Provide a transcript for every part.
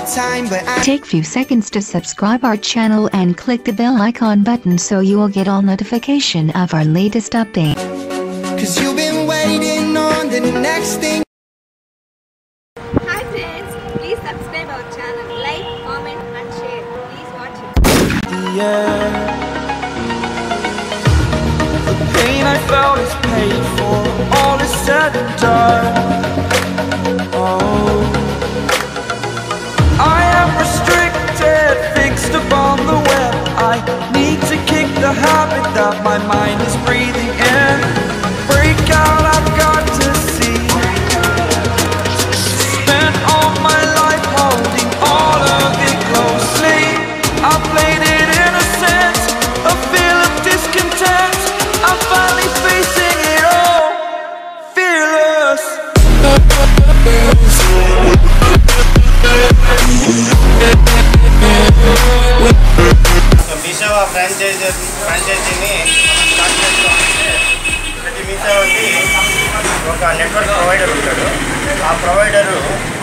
time, but I take few seconds to subscribe our channel and click the bell icon button so you will get all notification of our latest update. Cause you've been waiting on the next thing. Hi friends, please subscribe our channel, like, comment and share. Please watch it. Yeah. The pain I felt is paid for, all is said and done. Oh, I am restricted, fixed upon the web. I need to kick the habit that my mind is breathing in. Break out, I've got to see. Spent all my life holding all of it closely. I played it innocent, a feel of discontent. I'm finally facing it all, fearless. Meesho ఫ్రాంచైజీని start చేసుకోవాలంటే ప్రతి మీషోకి ఒక network provider ఉంటాడు. ఆ provider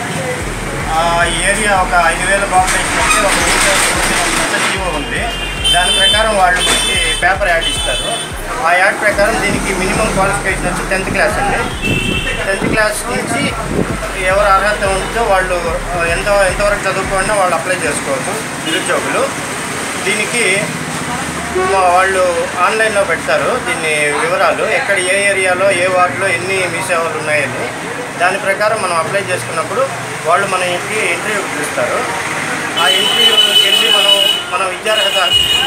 ఈ area ఒక 5,000 population అయితే ఒక మీషో జీవో ఉంది. దాని ప్రకారం వాళ్ళు మనకి పేపర్ యాడ్ ఇస్తారు. ఆ యాడ్ ప్రకారం దీనికి మినిమం క్వాలిఫికేషన్ వచ్చి 10th క్లాస్ అండి. 10th క్లాస్ నుంచి ఎవరు అర్హత ఉందో వాళ్ళు ఎంతవరకు చదువుకున్నా వాళ్ళు అప్లై చేసుకోవచ్చు నిరుద్యోగులు. దీనికి వాళ్ళు ఆన్లైన్లో పెడతారు దీన్ని వివరాలు, ఎక్కడ ఏ ఏరియాలో ఏ వార్డులో ఎన్ని మీ సేవలు ఉన్నాయని. దాని ప్రకారం మనం అప్లై చేసుకున్నప్పుడు వాళ్ళు మనకి ఇంటర్వ్యూ పిలుస్తారు. ఆ ఇంటర్వ్యూకి వెళ్ళి మన విద్యార్హత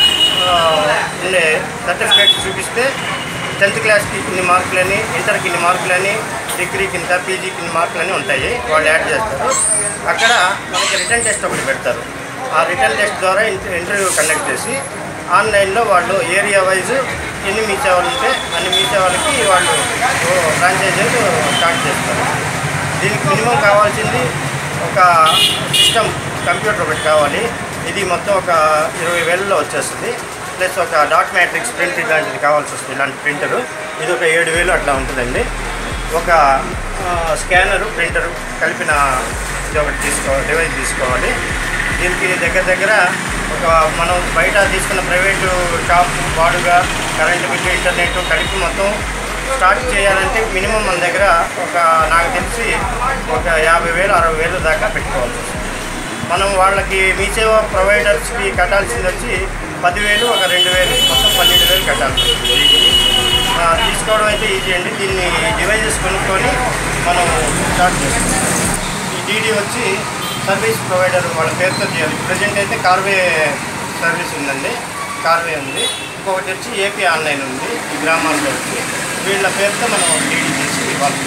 ఉండే సర్టిఫికేట్ చూపిస్తే 10th క్లాస్కి ఇన్ని మార్కులని, ఇంటర్కి ఇన్ని మార్కులని, డిగ్రీకి ఇంత, పీజీకి ఇన్ని మార్కులని ఉంటాయి. వాళ్ళు యాడ్ చేస్తారు. అక్కడ మనకి రిటర్న్ టెస్ట్ ఒకటి పెడతారు. ఆ రిటర్న్ టెస్ట్ ద్వారా ఇంటర్వ్యూ కండక్ట్ చేసి ఆన్లైన్లో వాళ్ళు ఏరియా వైజ్ ఎన్ని మీ సేవలు ఉంటే అన్ని మీ సేవలకి వాళ్ళు ఫ్రాంచైజీలు స్టార్ట్ చేస్తారు. దీనికి మినిమం కావాల్సింది ఒక సిస్టమ్ కంప్యూటర్ ఒకటి కావాలి. ఇది మొత్తం ఒక 20,000లో వచ్చేస్తుంది. ప్లస్ ఒక డాట్ మ్యాట్రిక్స్ ప్రింట్ ఇలాంటిది కావాల్సి వస్తుంది. ఇలాంటి ప్రింటరు ఇది ఒక 7,000 అట్లా ఉంటుందండి. ఒక స్కానరు, ప్రింటరు కలిపిన ఇది ఒకటి డివైస్ తీసుకోవాలి. దీనికి దగ్గర ఒక మనం బయట తీసుకున్న ప్రైవేటు షాప్ వాడుగా కరెంటు బిల్లు, ఇంటర్నెట్ కలిపి మొత్తం స్టార్ట్ చేయాలంటే మినిమం మన దగ్గర నాకు తెలిసి ఒక 50,000, 60,000 దాకా పెట్టుకోవాల్సి వస్తుంది. మనం వాళ్ళకి మీ సేవ ప్రొవైడర్స్కి కట్టాల్సింది వచ్చి 10,000, ఒక 2,000, మొత్తం 12,000 కట్టాల్సి వస్తుంది. తీసుకోవడం అయితే ఈజీ అండి. దీన్ని డివైజెస్ కొనుక్కొని మనం స్టార్ట్ చేస్తాం. ఈ డీడీ వచ్చి సర్వీస్ ప్రొవైడర్ వాళ్ళ పేరుతో చేయాలి. ప్రజెంట్ అయితే కార్వే సర్వీస్ ఉందండి, కార్వే ఉంది. ఇంకొకటి వచ్చి ఏపీ ఆన్లైన్ ఉంది ఈ గ్రామాల్లో వచ్చి. వీళ్ళ పేరుతో మనం డీడీ చేసి ఇవ్వాలి.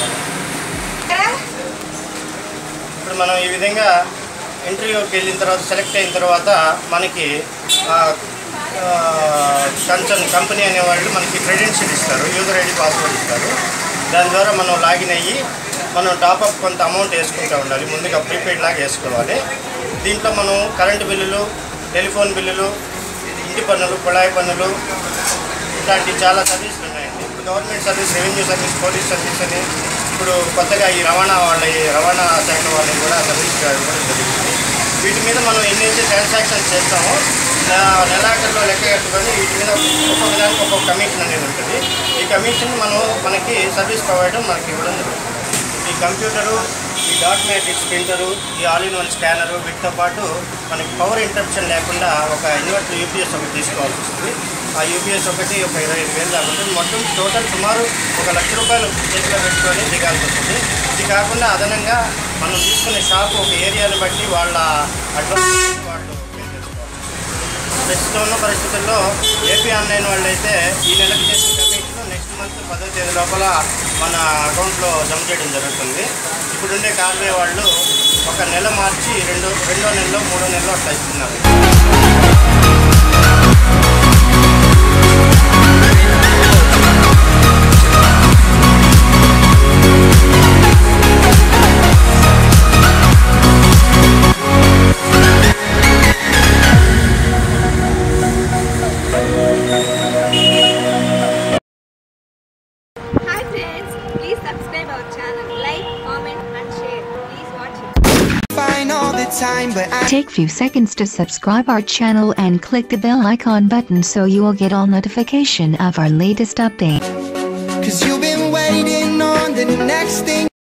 ఇప్పుడు మనం ఈ విధంగా ఇంటర్వ్యూకి వెళ్ళిన తర్వాత సెలెక్ట్ అయిన తర్వాత మనకి కన్సర్న్ కంపెనీ అనేవాళ్ళు మనకి క్రెడెన్షియల్ ఇస్తారు, యూజర్ ఐడి, పాస్వర్డ్ ఇస్తారు. దాని ద్వారా మనం లాగిన్ అయ్యి మనం టాపప్ కొంత అమౌంట్ వేసుకుంటూ ఉండాలి. ముందుగా ప్రీపెయిడ్ లాగా వేసుకోవాలి. దీంట్లో మనం కరెంటు బిల్లులు, టెలిఫోన్ బిల్లులు, ఇంటి పన్నులు, కుళాయి పన్నులు ఇట్లాంటి చాలా సర్వీసులు ఉన్నాయండి. ఇప్పుడు government service, revenue service, police service అని ఇప్పుడు కొత్తగా ఈ రవాణా శాఖ వాళ్ళని కూడా సర్వీస్ ఇవ్వడం జరుగుతుంది. వీటి మీద మనం ఎన్నైతే ట్రాన్సాక్షన్స్ చేస్తామో నెలాఖరులో లెక్క కట్టుకొని వీటి మీద ఒక్కొక్క దానికి ఒక్కొక్క కమిషన్ అనేది ఉంటుంది. ఈ కమిషన్ మనకి సర్వీస్ ప్రొవైడర్ మనకి ఇవ్వడం జరుగుతుంది. ఈ కంప్యూటరు, ఈ డాట్ మ్యాట్రిక్స్ ప్రింటరు, ఈ ఆల్ ఇన్ వన్ స్కానరు, వీటితో పాటు మనకి పవర్ ఇంటరప్షన్ లేకుండా ఒక ఇన్వర్టర్ యూపీఎస్ ఒకటి తీసుకోవాల్సి వస్తుంది. ఆ యూపీఎస్ ఒకటి ఒక 25,000 దాకా ఉంటుంది. మొత్తం టోటల్ సుమారు ఒక 1,00,000 రూపాయలు చేతిలో పెట్టుకొని దిగాల్సి వస్తుంది. ఇది కాకుండా అదనంగా మనం తీసుకునే షాపు ఒక ఏరియాని బట్టి వాళ్ళ అడ్వాన్స్ వాళ్ళు పే చేసుకోవాలి. ప్రస్తుతం ఉన్న పరిస్థితుల్లో ఏపీ ఆన్లైన్ వాళ్ళు అయితే ఈ నెలకు చేసిన కమిషన్ నెక్స్ట్ మంత్ 10వ తేదీ లోపల మన అకౌంట్లో జమ చేయడం జరుగుతుంది. ఇప్పుడుండే కార్వే వాళ్ళు ఒక నెల మార్చి రెండో నెలలో, మూడో నెలలో అట్లా ఇస్తున్నారు. Hi friends, please subscribe our channel, like, comment and share. Please watch it. Find all the the time, but I Take few seconds to subscribe our channel and click the bell icon button so you will get all notification of our latest update. 'cause you've been